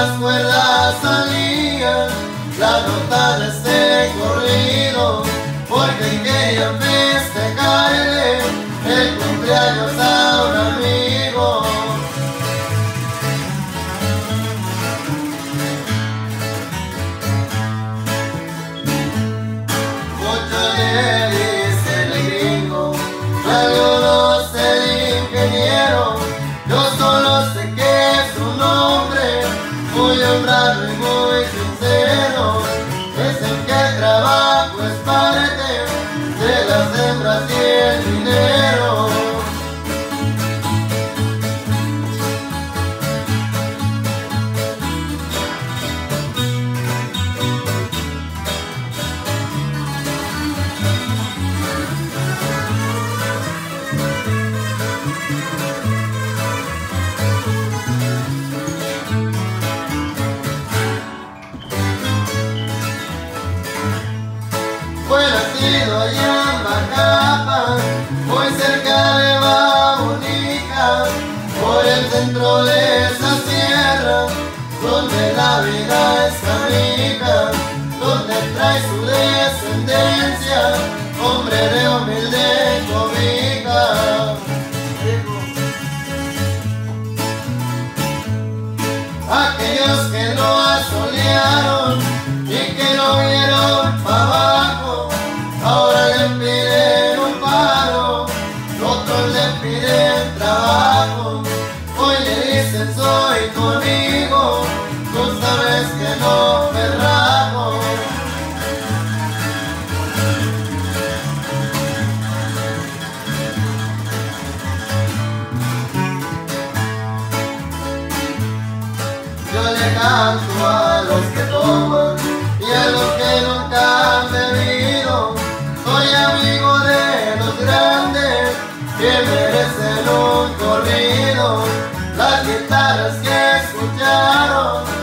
las cuerdas salían la nota de este corrido, porque querían festejarle el cumpleaños a un amigo. Mucho le dice el gringo, algunos el ingeniero, yo solo sé que es un hombre muy honrado y muy sincero, es el que el trabajo es parte de las hembras y el dinero. Fue nacido allá en Macapa, muy cerca de Babonica, por el centro de esa sierra, donde la vida es canija, donde trae su descendencia, hombre de humilde cobija. Aquellos que lo asolearon y que lo vieron para abajo, ahora le piden un paro, otros le piden trabajo. Hoy le dicen soy tu amigo, tú sabes que no me rajo. Yo le canto a los que toman y a los que nunca han bebido. Soy amigo de los grandes que merecen un corrido. Las guitarras que escucharon